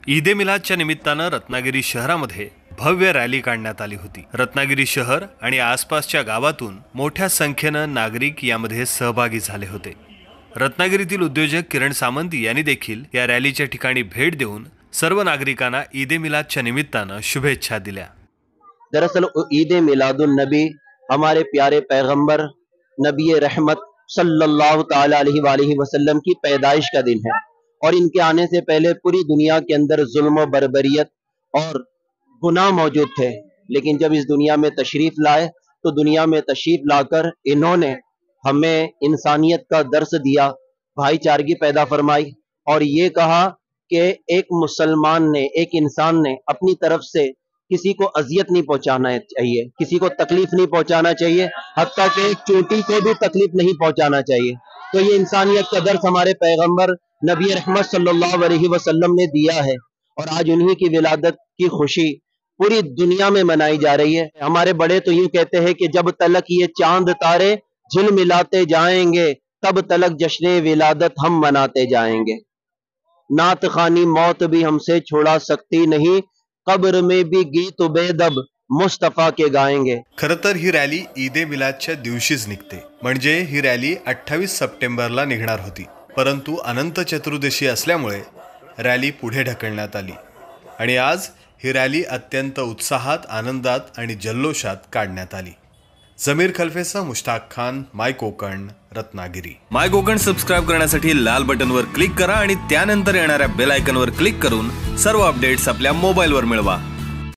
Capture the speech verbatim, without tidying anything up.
ईद ए मिलादच्या निमित्तानं रत्नागिरी शहरामध्ये भव्य रॅली काढण्यात आली होती। रत्नागिरी शहर आणि आसपासच्या गावातून मोठ्या संख्येनं नागरिक यामध्ये सहभागी झाले होते। रत्नागिरीतील उद्योजक किरण सामंत यांनी देखील या रॅलीच्या ठिकाणी भेट देऊन सर्व नागरिकांना ईद ए मिलादच्या निमित्तानं शुभेच्छा दिल्या। दरअसल ईद ए मिलादुन नबी हमारे प्यारे पैगंबर नबी रहमत सल्लल्लाहु ताला अलैहि वसल्लम की पैदाइश का दिन है और इनके आने से पहले पूरी दुनिया के अंदर जुल्म बर्बरियत और गुनाह मौजूद थे, लेकिन जब इस दुनिया में तशरीफ लाए तो दुनिया में तशरीफ लाकर इन्होंने हमें इंसानियत का दर्स दिया, भाईचारगी पैदा फरमाई और ये कहा कि एक मुसलमान ने, एक इंसान ने अपनी तरफ से किसी को अजियत नहीं पहुंचाना चाहिए, किसी को तकलीफ नहीं पहुंचाना चाहिए, हत्ता कि एक चोटी को भी तकलीफ नहीं पहुंचाना चाहिए। तो ये इंसानियत का दर्स हमारे पैगंबर नबी रहमत सल्लल्लाहु अलैहि वसल्लम ने दिया है और आज उन्हीं की विलादत की खुशी पूरी दुनिया में मनाई जा रही है। हमारे बड़े तो यूं कहते हैं कि जब तलक ये चांद तारे झिल मिलाते जाएंगे तब तलक जश्न विलादत हम मनाते जाएंगे। नात खानी मौत भी हमसे छुड़ा सकती नहीं, कब्र में भी गीत बेदब मुस्तफा के गाएंगे। खरं तर ही रॅली ईद ए मिलादच्या दिवशीच निघते, म्हणजे ही रॅली अठ्ठावीस सप्टेंबरला निघणार होती, परंतु अनंत चतुर्दशी असल्यामुळे रॅली पुढे ढकलण्यात आली आणि आज ही रॅली अत्यंत उत्साहात, आनंदात आणि जल्लोषात काढण्यात आली। जमीर खल्फेसह Mushtaq Khan, my Konkan, Ratnagiri. My Konkan subscribe करण्यासाठी लाल बटनवर क्लिक करा आणि त्यानंतर येणाऱ्या बेल आयकॉनवर क्लिक करून सर्व अपडेट्स आपल्या मोबाईलवर मिळवा।